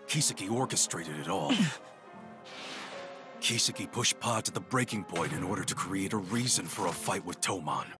Kiseki orchestrated it all. Kiseki pushed Pa to the breaking point in order to create a reason for a fight with Toman.